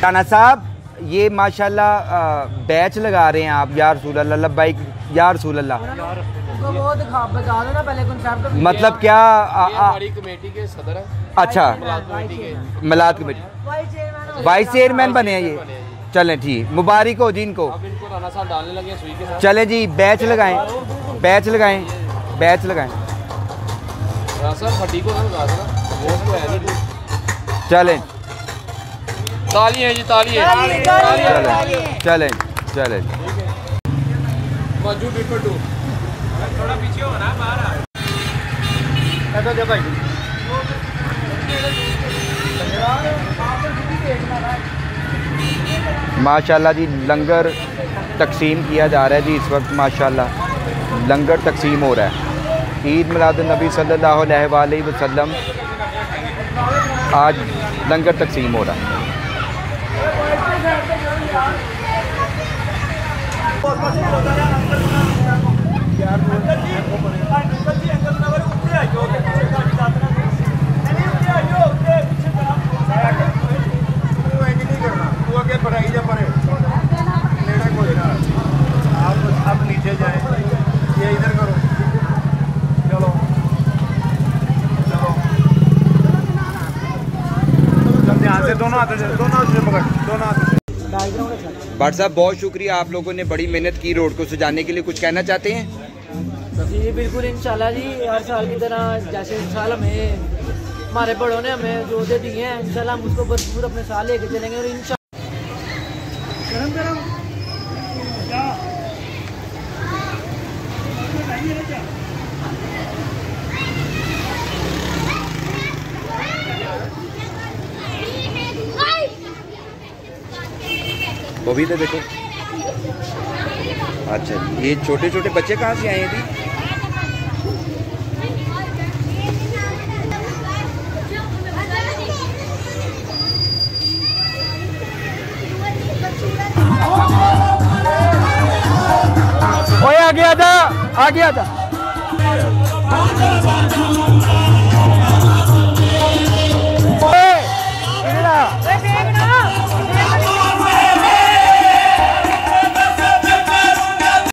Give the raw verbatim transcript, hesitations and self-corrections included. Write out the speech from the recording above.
राना साहब ये माशाल्लाह बैच लगा रहे हैं आप, या रसूल अल्लाह, लब्बाइक या रसूल अल्लाह। मतलब क्या हमारी कमेटी के सदर हैं। अच्छा, मिलाद कमेटी वाइस चेयरमैन बने हैं ये। चलें ठीक, मुबारक हो जी इनको। राना साहब डालने लगे सुई के साथ। चलें जी, बैच लगाएं, बैच लगाएं, बैच लगाएं। चलें, तालियां जी, तालियां, चलें चलें। थोड़ा पीछे हो ना, बाहर आ भाई। माशाल्लाह जी लंगर तकसीम किया जा रहा है जी इस वक्त। माशाल्लाह लंगर तकसीम हो रहा है। ईद मिलादुन नबी सल्लल्लाहु अलैहि वसल्लम, आज लंगर तकसीम हो रहा है। आप नीचे जाए, ये इधर करो। चलो चलो, ध्यान से दोनों हाथ से, दोनों हाथ से पकड़, दोनों हाथ से। भट्ट साहब बहुत शुक्रिया, आप लोगों ने बड़ी मेहनत की रोड को सजाने के लिए। कुछ कहना चाहते हैं? जी बिल्कुल, इंशाल्लाह जी हर साल की तरह जैसे इस साल हमें हमारे बड़ों ने हमें जो दे दिए हैं, इंशाल्लाह हम उसको भरपूर अपने साल लेके चलेंगे। और इंशाल्लाह वो भी तो देखो। अच्छा, ये छोटे छोटे बच्चे कहाँ से आए हैं जी? ओए आगे आजा, आगे आजा।